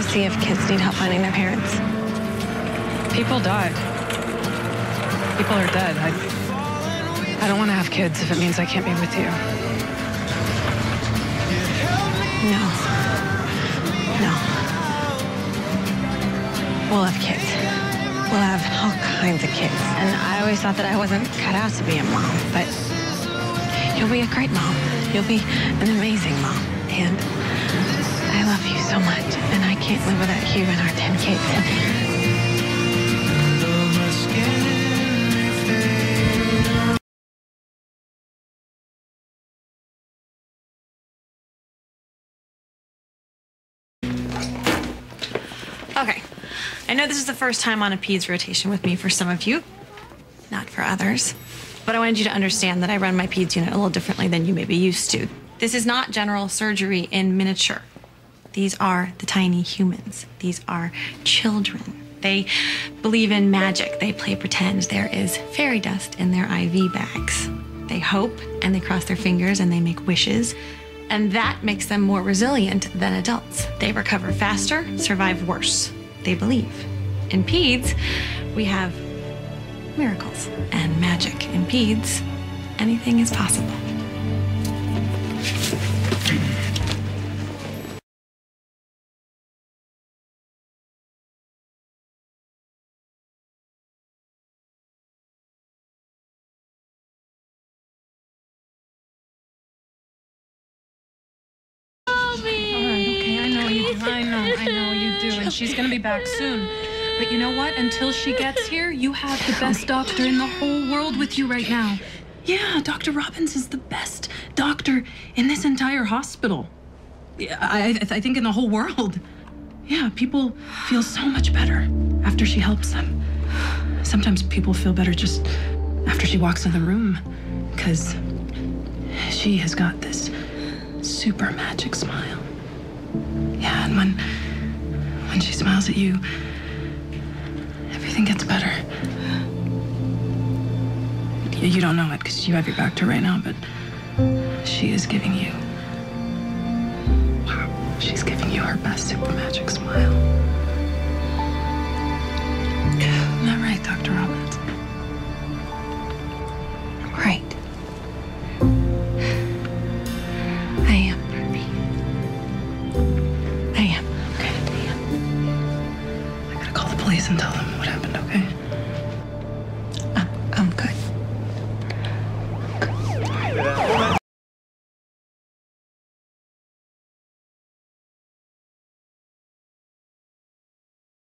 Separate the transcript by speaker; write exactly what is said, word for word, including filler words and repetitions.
Speaker 1: see if kids need help finding their parents.
Speaker 2: People died. People are dead. I, I don't want to have kids if it means I can't be with you.
Speaker 1: No. No. We'll have kids. We'll have all kinds of kids. And I always thought that I wasn't cut out to be a mom, but you'll be a great mom. You'll be an amazing mom. And I love you so much. And I can't live without you and our ten kids.
Speaker 3: Okay, I know this is the first time on a peds rotation with me for some of you, not for others, but I wanted you to understand that I run my peds unit a little differently than you may be used to. This is not general surgery in miniature. These are the tiny humans. These are children. They believe in magic. They play pretend. There is fairy dust in their I V bags. They hope and they cross their fingers and they make wishes. And that makes them more resilient than adults. They recover faster, survive worse. They believe. In peds, we have miracles and magic. In peds, anything is possible.
Speaker 2: I know, I know you do, and she's gonna be back soon. But you know what? Until she gets here, you have the best doctor in the whole world with you right now. Yeah, Doctor Robbins is the best doctor in this entire hospital. Yeah, I, I think in the whole world. Yeah, people feel so much better after she helps them. Sometimes people feel better just after she walks in the room, because she has got this super magic smile. Yeah, and when when she smiles at you, everything gets better. You don't know it because you have your back to her right now, but she is giving you, wow, she's giving you her best super magic smile. Isn't that right, Doctor Robbins?
Speaker 1: Right. I am, Barbie. I am.
Speaker 2: Okay.
Speaker 1: I am.
Speaker 2: I gotta call the police and tell them what happened, okay?
Speaker 1: I'm, I'm good.